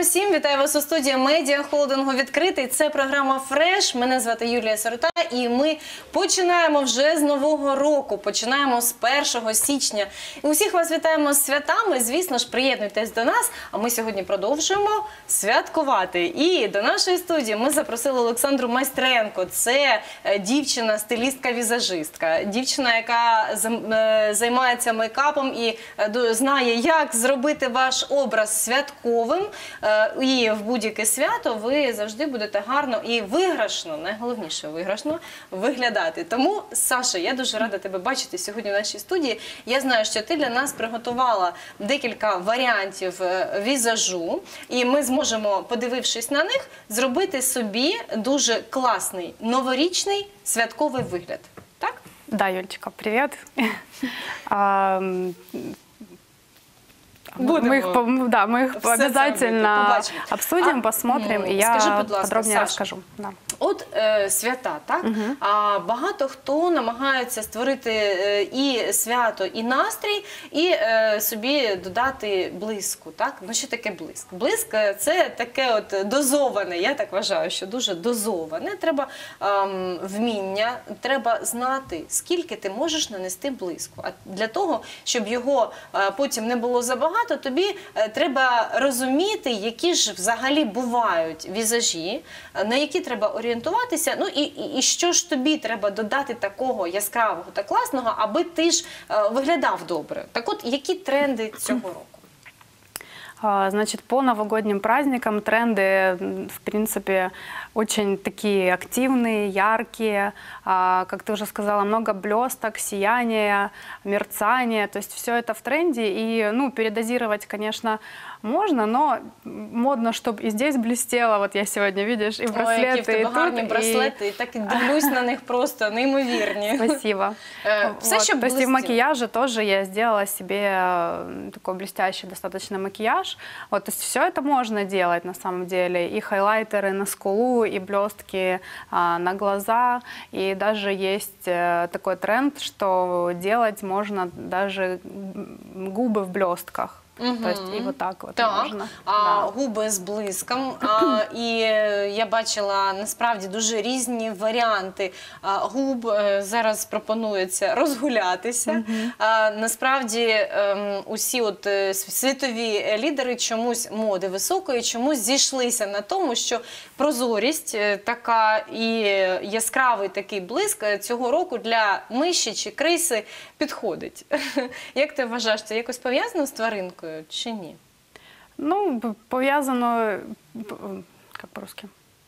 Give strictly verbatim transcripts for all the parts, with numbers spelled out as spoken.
всім, вітаю вас у студії медіахолдингу «Відкритий». Це програма «Фреш». Мене звати Юлія Сирота і ми починаємо вже з нового року. Починаємо з першого січня. І усіх вас вітаємо з святами. Звісно ж, приєднуйтесь до нас, а ми сьогодні продовжуємо святкувати. І до нашої студії ми запросили Олександру Майстренко. Це дівчина-стилістка-візажистка. Дівчина, яка займається мейкапом і знає, як зробити ваш образ святковим. І в будь-яке свято ви завжди будете гарно і виграшно, найголовніше виграшно, виглядати. Тому, Саша, я дуже рада тебе бачити сьогодні в нашій студії. Я знаю, що ти для нас приготувала декілька варіантів візажу, і ми зможемо, подивившись на них, зробити собі дуже класний новорічний святковий вигляд. Так? Да, Юлечка, привет. Будем. Мы их, да, мы их обязательно обсудим, а, посмотрим, и я скажи, будь ласка, подробнее Саша, расскажу. Да. От е, свята, так? Угу. А багато хто намагається створити е, і свято, і настрій, і е, собі додати блиску, так? Ну що таке блиск? Блиск – це таке от дозоване, я так вважаю, що дуже дозоване. Треба е, вміння, треба знати, скільки ти можеш нанести блиску. А для того, щоб його е, потім не було забагато, тобі е, треба розуміти, які ж взагалі бувають візажі, на які треба орієнтуватися. орієнтуватися, ну і, і, і що ж тобі треба додати такого яскравого та класного, аби ти ж е, виглядав добре. Так от, які тренди цього року? Значит, по новогодним праздникам тренды, в принципе, очень такие активные, яркие. Как ты уже сказала, много блесток, сияния, мерцания. То есть все это в тренде. И, ну, передозировать, конечно, можно, но модно, чтобы и здесь блестело. Вот я сегодня, видишь, и браслеты, Ой, які в тебе и тут, гарні браслети, і так і дивлюсь на них просто неймовірні. Спасибо. Все, щоб То есть и в макияже тоже я сделала себе такой блестящий достаточно макияж. Вот, то есть все это можно делать на самом деле. И хайлайтеры на скулу, и блестки а, на глаза. И даже есть а, такой тренд, что делать можно даже губы в блестках. Угу. То есть и вот так вот так. можна. А, да. Губи з блиском. А, і я бачила насправді дуже різні варіанти а, губ. Зараз пропонується розгулятися. Угу. А, насправді ем, усі от світові лідери чомусь моди високої, чомусь зійшлися на тому, що прозорість така і яскравий такий блиск цього року для миші чи криси підходить. Як ти вважаєш, це якось пов'язано з тваринкою? Чи ні? Ну, пов'язано, как по-русски,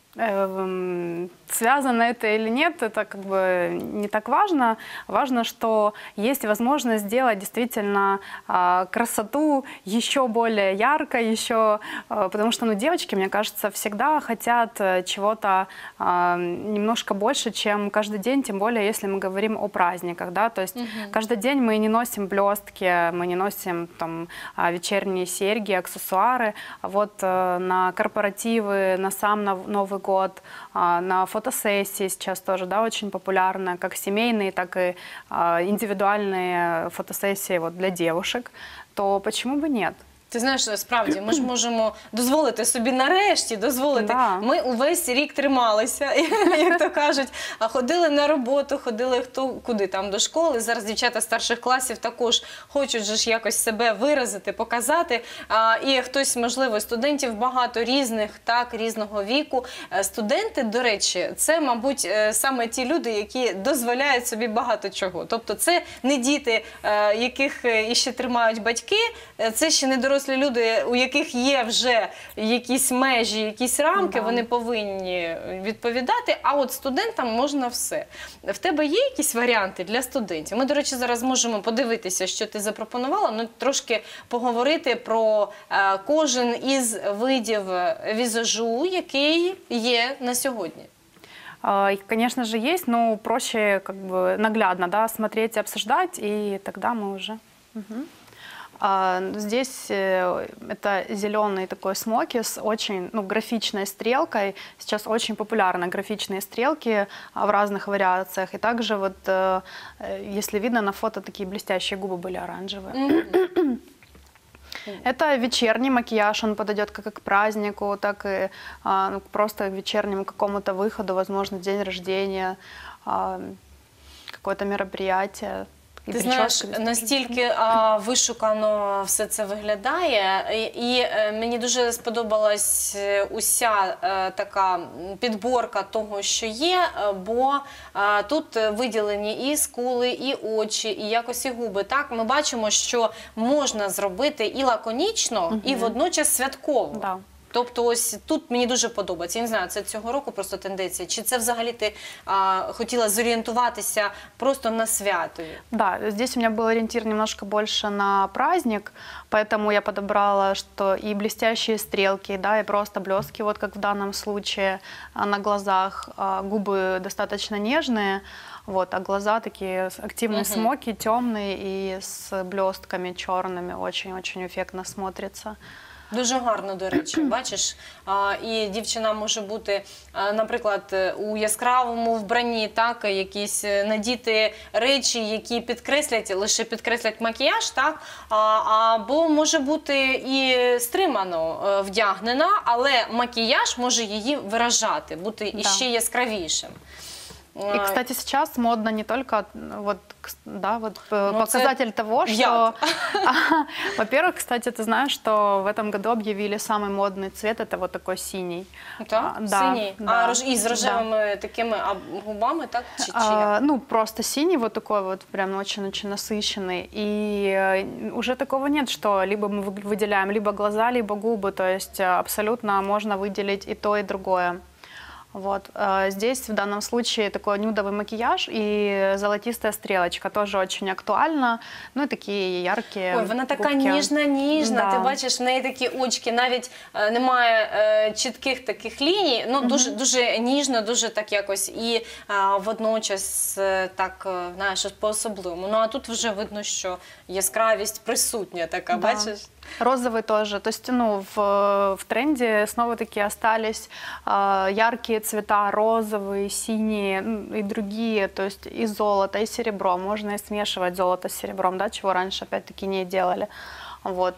связано это или нет, это как бы не так важно. Важно, что есть возможность сделать действительно красоту еще более яркой, еще, потому что, ну, девочки, мне кажется, всегда хотят чего-то немножко больше, чем каждый день, тем более, если мы говорим о праздниках, да, то есть угу. каждый день мы не носим блестки, мы не носим там вечерние серьги, аксессуары, а вот на корпоративы, на сам Новый год, на фотосессии сейчас тоже, да, очень популярно, как семейные, так и индивидуальные фотосессии вот для девушек, то почему бы нет? Ти знаєш, справді, ми ж можемо дозволити собі нарешті, дозволити. Да. Ми увесь рік трималися, як то кажуть, ходили на роботу, ходили хто куди там до школи. Зараз дівчата старших класів також хочуть же ж якось себе виразити, показати. І хтось, можливо, студентів багато різних, так, різного віку. Студенти, до речі, це, мабуть, саме ті люди, які дозволяють собі багато чого. Тобто це не діти, яких іще тримають батьки, це ще не дорослі люди, у яких є вже якісь межі, якісь рамки, да. Вони повинні відповідати, а от студентам можна все. В тебе є якісь варіанти для студентів? Ми, до речі, зараз можемо подивитися, що ти запропонувала, ну, трошки поговорити про е, кожен із видів візажу, який є на сьогодні. Конечно же, есть, но проще как бы наглядно, да, смотреть и обсуждать, и тогда мы уже... Угу. Здесь это зеленый такой смоки с очень, ну, графичной стрелкой. Сейчас очень популярны графичные стрелки в разных вариациях. И также вот, если видно на фото, такие блестящие губы были оранжевые. Mm-hmm. Это вечерний макияж, он подойдет как и к празднику, так и а, ну, просто к вечернему какому-то выходу, возможно, день рождения, а, какое-то мероприятие. І Ти знаєш, настільки а, вишукано все це виглядає, і, і е, мені дуже сподобалась уся е, така підборка того, що є, е, бо е, тут виділені і скули, і очі, і якось і губи. Так, ми бачимо, що можна зробити і лаконічно, угу. і водночас святково. Да. Тобто ось тут мені дуже подобається. Я не знаю, це цього року просто тенденція. Чи це взагалі ти а, хотіла зорієнтуватися просто на свято? Да, здесь у меня был ориентир немножко больше на праздник, поэтому я подобрала, что и блестящие стрелки, да, и просто блестки, вот как в данном случае на глазах, губы достаточно нежные, вот, а глаза такие активные, угу. смоки, темные и с блестками черными, очень-очень эффектно смотрится. Дуже гарно, до речі, бачиш, а, і дівчина може бути, а, наприклад, у яскравому вбранні, так, якісь надіти речі, які підкреслять, лише підкреслять макіяж, так, а, або може бути і стримано вдягнена, але макіяж може її виражати, бути да. іще яскравішим. И, кстати, сейчас модно не только вот, да, вот показатель того, что... Во-первых, кстати, ты знаешь, что в этом году объявили самый модный цвет, это вот такой синий. Да? Да. Синий? Да. А, и с рожевыми да. такими губами, так? Чи, а, ну, просто синий, вот такой вот, прям очень-очень насыщенный. И уже такого нет, что либо мы выделяем либо глаза, либо губы, то есть абсолютно можно выделить и то, и другое. Вот. Здесь в данном случае такой нюдовый макияж и золотистая стрелочка тоже очень актуальна. Ну и такие яркие. Ой, вона така ніжна-ніжна, да. Ти бачиш, в неї такі очки, навіть е, немає е, чітких таких ліній, ну дуже, дуже ніжно, дуже так якось і е, водночас е, так, е, знаєш, по-особливому. Ну а тут вже видно, що яскравість присутня така, да. Бачиш? Розовый тоже. То есть, ну, в, в тренде снова-таки остались э, яркие цвета, розовые, синие и другие. То есть и золото, и серебро. Можно и смешивать золото с серебром, да, чего раньше опять-таки не делали. Вот.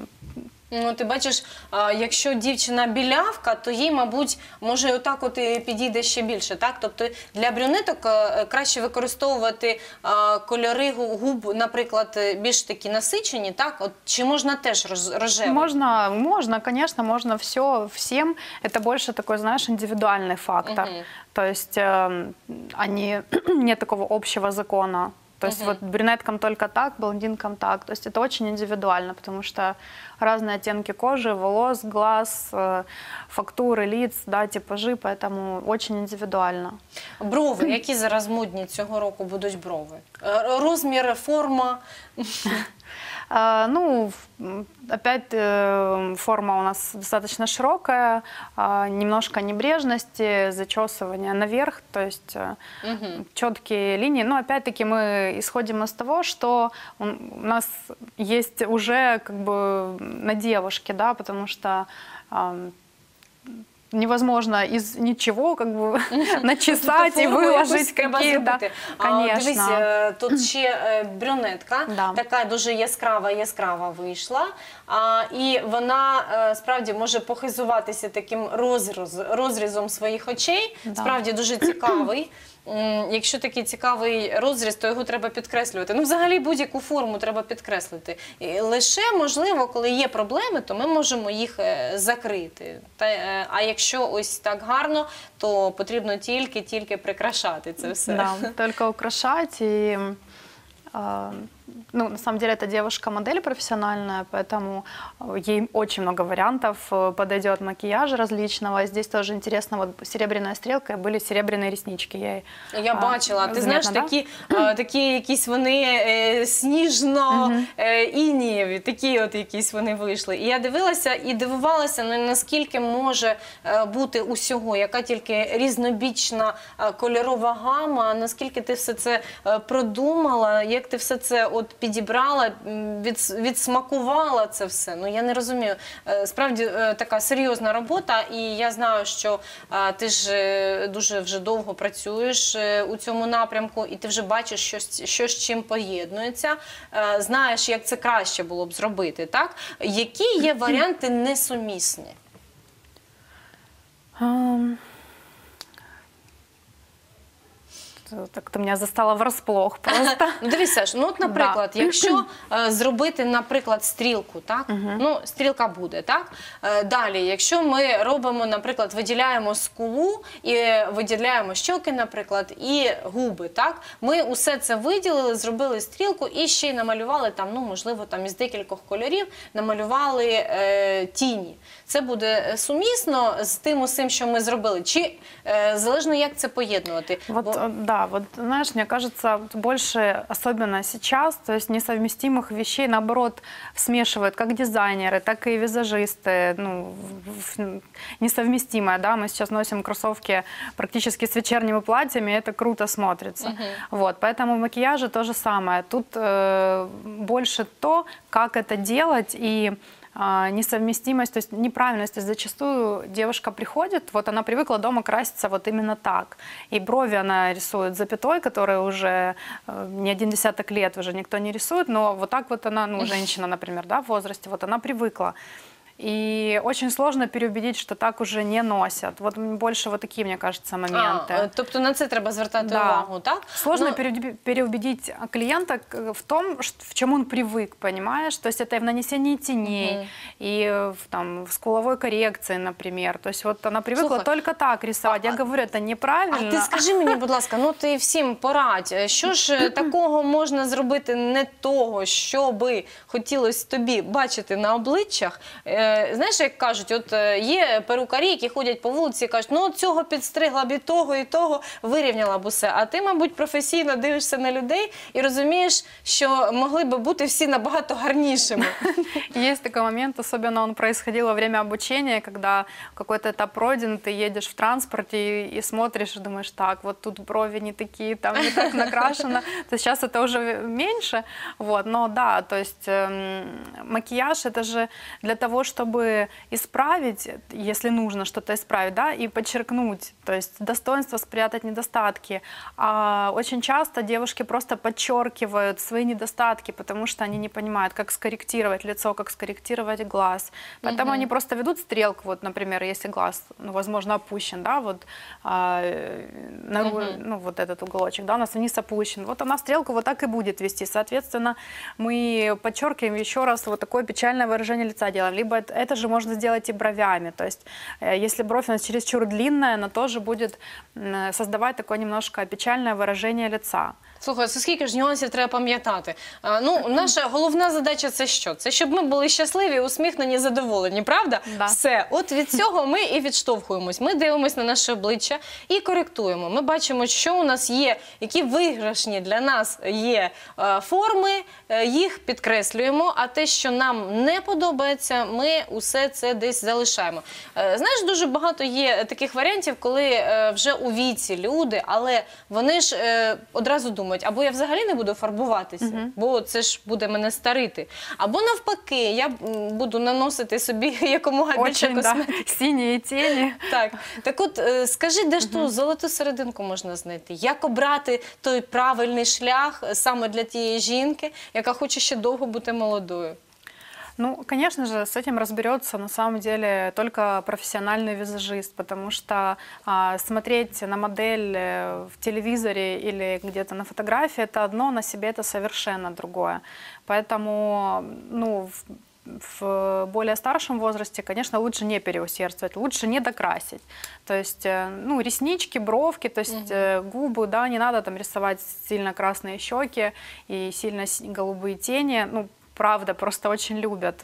Ну, ти бачиш, якщо дівчина білявка, то їй, мабуть, може отак от і підійде ще більше, так? Тобто для брюнеток краще використовувати кольори губ, наприклад, більш такі насичені, так? От, чи можна теж рожевий? Можно, можно, конечно, можно все, всем. Это больше такой, знаешь, индивидуальный фактор. Угу. То есть э, они, нет такого общего закона. То есть uh-huh. вот брюнеткам только так, блондинкам так. То есть это очень индивидуально, потому что разные оттенки кожи, волос, глаз, фактуры лиц, да, типажи, поэтому очень индивидуально. Брови, які зараз модні цього року будуть брови? Розмір, форма? Ну, опять форма у нас достаточно широкая, немножко небрежности, зачесывания наверх, то есть угу. четкие линии. Но опять-таки мы исходим из того, что у нас есть уже как бы на девушке, да, потому что невозможно из ничего как бы начесать и выложить какие-то. Конечно. Дивись, тут ще брюнетка, да. Така дуже яскрава, яскрава вийшла. А, і вона справді може похизуватися таким розріз, розрізом своїх очей. Да. Справді дуже цікавий. Якщо такий цікавий розріз, то його треба підкреслювати. Ну, взагалі, будь-яку форму треба підкреслити. І лише, можливо, коли є проблеми, то ми можемо їх закрити. Та, а якщо ось так гарно, то потрібно тільки-тільки прикрашати це все. Да, тільки украшати і... Ну, на самом деле, это девушка-модель профессиональная, поэтому ей очень много вариантов подойдет макияжа различного. Здесь тоже интересно, вот серебряная стрелка, были серебряные реснички. Я, Я бачила. А, Ти знаєш, да? такі, а, такі якісь вони е, сніжно-інієві, е, такі от якісь вони вийшли. І я дивилася і дивувалася, ну, наскільки може е, бути усього, яка тільки різнобічна е, кольорова гама, наскільки ти все це е, продумала, як ти все це от підібрала, від, відсмакувала це все? Ну, я не розумію. Справді, така серйозна робота, і я знаю, що ти ж дуже вже довго працюєш у цьому напрямку, і ти вже бачиш, що, що з чим поєднується, знаєш, як це краще було б зробити, так? Які є варіанти несумісні? Um... Так ти мене застала врасплох просто. Ну, дивіться, ну от, наприклад, да. якщо е, зробити, наприклад, стрілку, так? Угу. Ну, стрілка буде, так? Е, далі, якщо ми робимо, наприклад, виділяємо скулу і виділяємо щоки, наприклад, і губи, так? Ми усе це виділили, зробили стрілку і ще й намалювали там, ну, можливо, там із декількох кольорів намалювали е, тіні. Це буде сумісно з тим усім, що ми зробили? Чи е, залежно, як це поєднувати? Вот, Бо... Да, вот, знаешь, мне кажется, больше, особенно сейчас, то есть несовместимых вещей, наоборот, смешивают как дизайнеры, так и визажисты, ну, несовместимое, да, мы сейчас носим кроссовки практически с вечерними платьями, и это круто смотрится. Uh-huh. Вот, поэтому в макияже то же самое. Тут э, больше то, как это делать, и несовместимость, то есть неправильность. То есть зачастую девушка приходит, вот она привыкла дома краситься вот именно так. И брови она рисует запятой, которые уже не один десяток лет уже никто не рисует, но вот так вот она, ну, женщина, например, да, в возрасте, вот она привыкла. И очень сложно переубедить, что так уже не носят. Вот больше вот такие, мне кажется, моменты. А, тобто на це треба звертати да. увагу, так? Сложно Но... переубедить клиента в том, в чем он привык, понимаешь? То есть это и в нанесении теней, угу. и в, там, в скуловой коррекции, например. То есть вот она привыкла Слухай, только так рисовать. А, Я говорю, это неправильно. А ти скажи мені, будь ласка, ну ти всім порадь, що ж такого можна зробити не того, що би хотілося тобі бачити на обличчях? Знаєш, як кажуть, от є перукарі, які ходять по вулиці і кажуть, ну от цього підстригла б і того, і того, вирівняла б усе. А ти, мабуть, професійно дивишся на людей і розумієш, що могли б бути всі набагато гарнішими. Есть такой момент, особенно он происходил во время обучения, когда какой-то этап пройден, ты едешь в транспорте и, и смотришь, и думаешь, так, вот тут брови не такие, там не так накрашено. То есть сейчас это уже меньше, вот, но да, то есть э, макияж это же для того, чтобы исправить, если нужно что-то исправить, да, и подчеркнуть, то есть достоинство спрятать недостатки. А очень часто девушки просто подчеркивают свои недостатки, потому что они не понимают, как скорректировать лицо, как скорректировать глаз. Поэтому угу. они просто ведут стрелку, вот, например, если глаз, ну, возможно, опущен, да, вот, а, на, угу. ну, вот этот уголочек, да, у нас вниз опущен. Вот она стрелку вот так и будет вести. Соответственно, мы подчеркиваем еще раз вот такое печальное выражение лица делаем. Либо это, это же можно сделать и бровями. То есть, если бровь у нас чересчур длинная, она тоже будет создавать такое немножко печальное выражение лица. Слухай, це скільки ж нюансів треба пам'ятати? Ну, наша головна задача – це що? Це щоб ми були щасливі, усміхнені, задоволені, правда? Да. Все. От від цього ми і відштовхуємось. Ми дивимося на наше обличчя і коректуємо. Ми бачимо, що у нас є, які виграшні для нас є форми, їх підкреслюємо, а те, що нам не подобається, ми усе це десь залишаємо. Знаєш, дуже багато є таких варіантів, коли вже у віці люди, але вони ж одразу думають, або я взагалі не буду фарбуватися, uh-huh. бо це ж буде мене старити. Або навпаки, я буду наносити собі якомога більше косметики. Да. Сині тіні. Так. Так от, скажи, де ж uh-huh. ту золоту серединку можна знайти? Як обрати той правильний шлях саме для тієї жінки, яка хоче ще довго бути молодою? Ну, конечно же, с этим разберется на самом деле только профессиональный визажист, потому что а, смотреть на модель в телевизоре или где-то на фотографии – это одно, на себе это совершенно другое. Поэтому, ну, в, в более старшем возрасте, конечно, лучше не переусердствовать, лучше не докрасить. То есть, ну, реснички, бровки, то есть угу. губы, да, не надо там рисовать сильно красные щеки и сильно голубые тени, ну, правда, просто очень любят.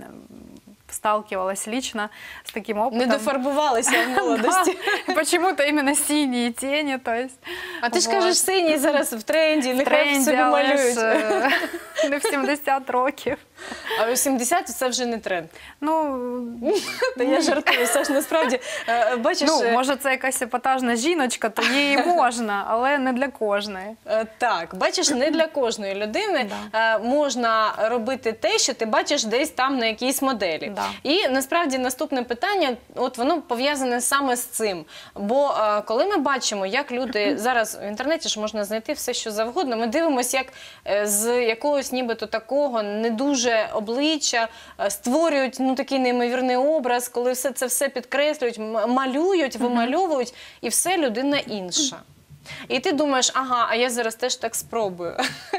Сталкивалась лично с таким опытом. Не дофарбувалися в молодости. Почему-то именно синие тени, то есть. А ти ж кажеш, сині зараз в тренді, нехай собі малюють. Не в сімдесят років. А вісімдесят – це вже не тренд. Ну, Та я жартую, Саш, насправді, е, бачиш... ну, е, може, це якась епатажна жіночка, то їй можна, але не для кожної. е, Так, бачиш, не для кожної людини е, можна робити те, що ти бачиш десь там на якійсь моделі. Да. І насправді наступне питання, от воно пов'язане саме з цим. Бо е, коли ми бачимо, як люди, зараз в інтернеті ж можна знайти все, що завгодно, ми дивимося, як е, з якогось нібито такого не дуже обличчя е, створюють ну, такий неймовірний образ, коли все це все підкреслюють, м- малюють, вимальовують, і все людина інша. І ти думаєш, ага, а я зараз теж так спробую.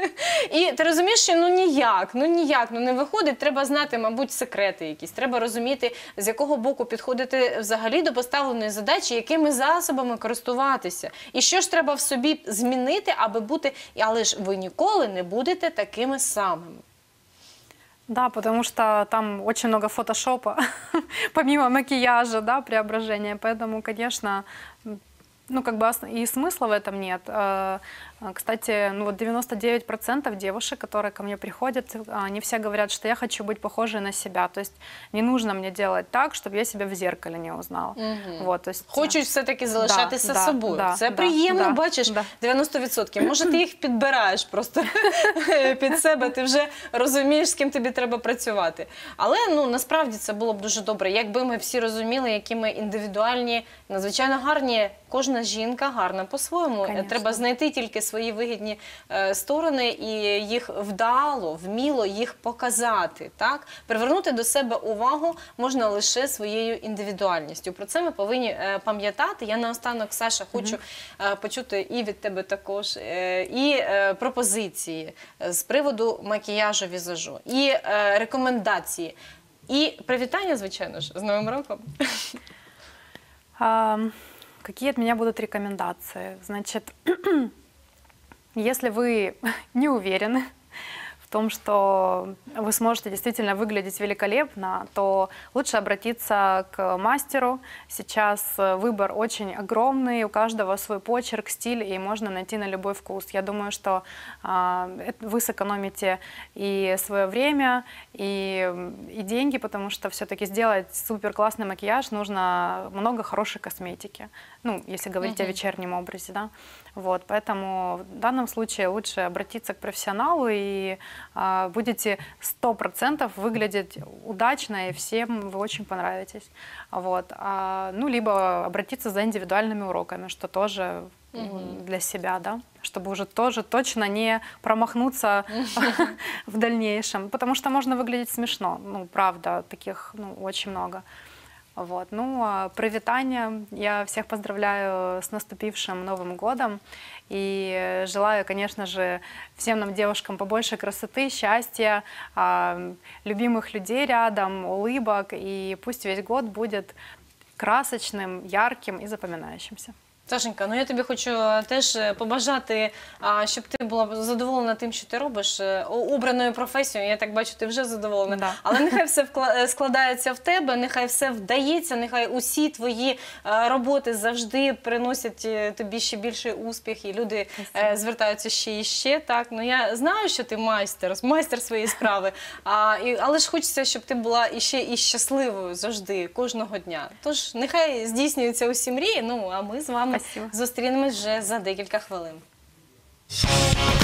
І ти розумієш, що ну ніяк, ну ніяк, ну не виходить, треба знати, мабуть, секрети якісь, треба розуміти, з якого боку підходити взагалі до поставленої задачі, якими засобами користуватися. І що ж треба в собі змінити, аби бути, але ж ви ніколи не будете такими самими. Да, потому что там очень много фотошопа, помимо макияжа, да, преображения. Поэтому, конечно, ну, как бы и смысла в этом нет. Э, Кстати, ну вот девяносто девять процентов девушек, которые ко мне приходят, они все говорят, что я хочу быть похожей на себя. То есть не нужно мне делать так, чтобы я себя в зеркале не узнала. Угу. Вот, то есть, Хочуть все-таки залишатися да, собою. да, Це да, приємно, да, бачиш, да. дев'яносто відсотків. Може, ти їх підбираєш просто під себе, ти вже розумієш, з ким тобі треба працювати. Але ну, насправді це було б дуже добре, якби ми всі розуміли, які ми індивідуальні, надзвичайно гарні. Кожна жінка гарна по-своєму. Конечно. Треба знайти тільки свої вигідні е, сторони і їх вдало, вміло їх показати. Так? Привернути до себе увагу можна лише своєю індивідуальністю. Про це ми повинні е, пам'ятати. Я наостанок, Саша, хочу е, почути і від тебе також, е, і е, пропозиції з приводу макіяжу, візажу, і е, рекомендації, і привітання, звичайно ж, з Новим роком. А, какие от меня будут рекомендации? Значит, если вы не уверены в том, что вы сможете действительно выглядеть великолепно, то лучше обратиться к мастеру. Сейчас выбор очень огромный, у каждого свой почерк, стиль, и можно найти на любой вкус. Я думаю, что а, вы сэкономите и свое время, и, и деньги, потому что все-таки сделать супер классный макияж нужно много хорошей косметики. Ну, если говорить uh-huh. о вечернем образе, да. Вот, поэтому в данном случае лучше обратиться к профессионалу, и а, будете сто процентов выглядеть удачно, и всем вы очень понравитесь. Вот. А, ну, либо обратиться за индивидуальными уроками, что тоже uh-huh. для себя, да, чтобы уже тоже точно не промахнуться uh-huh. в дальнейшем, потому что можно выглядеть смешно, ну, правда, таких ну, очень много. Вот. Ну, а привитание. Я всех поздравляю с наступившим Новым годом и желаю, конечно же, всем нам, девушкам, побольше красоты, счастья, любимых людей рядом, улыбок, и пусть весь год будет красочным, ярким и запоминающимся. Сашенька, ну я тобі хочу теж побажати, щоб ти була задоволена тим, що ти робиш, обраною професією. Я так бачу, ти вже задоволена. Да. Але нехай все складається в тебе, нехай все вдається, нехай усі твої роботи завжди приносять тобі ще більший успіх, і люди Спасибо. Звертаються ще і ще. Так? Ну, я знаю, що ти майстер, майстер своєї справи, а, і, але ж хочеться, щоб ти була іще і щасливою завжди, кожного дня. Тож нехай здійснюються усі мрії, ну а ми з вами Спасибо. Зустрінемось вже за декілька хвилин.